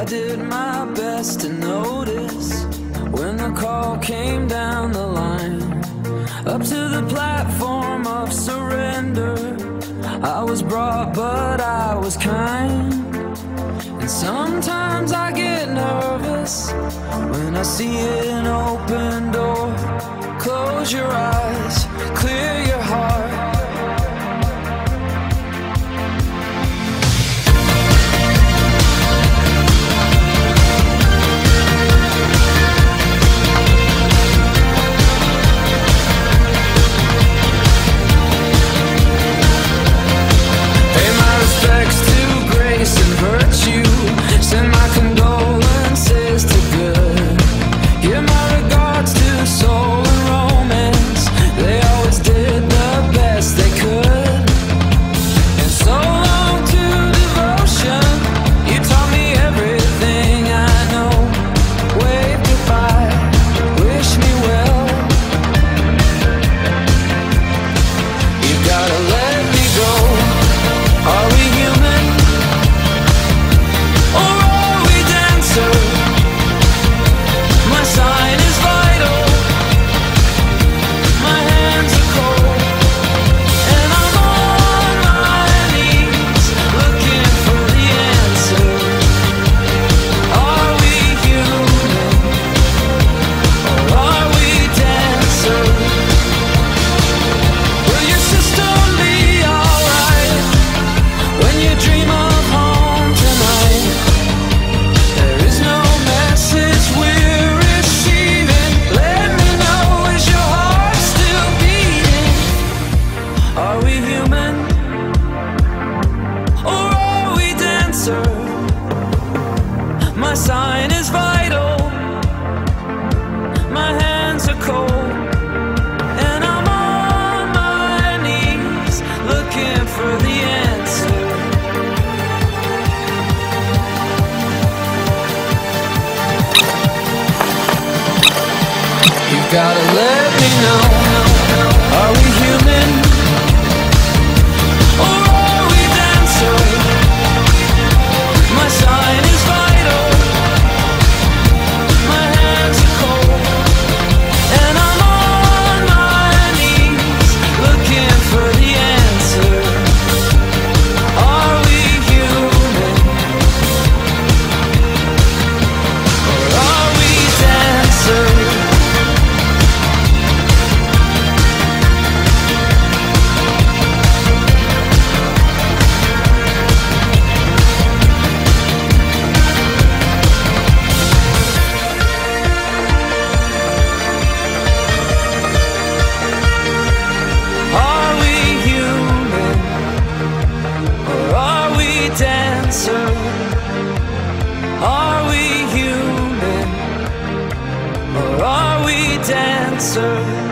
did my best to notice when the call came down the line, up to the platform of surrender. I was brought, but I was kind. And sometimes I get nervous when I see an open door. Close your eyes, clear your heart. Send my condolences to good. Give my regards to soul and romance. They always did the best they could. And so long to devotion. You taught me everything I know. Wave goodbye, wish me well. You gotta let me go. Are we human? My sign is vital. My hands are cold, and I'm on my knees looking for the answer. Are we human, or are we dancer? Will your system be alright when you dream of home tonight? There is no message we're receiving. Let me know, is your heart still beating? Are we human, or are we dancer? My sign is vital. My hands are cold, and I'm on my knees looking for the answer. You gotta let me know. Are we human, or are we dancer? My sign is vital. My hands are cold, and I'm on my knees looking for the answer. Are we human, or are we dancer? Are we human, or are we dancer? Are we human, or are we dancer?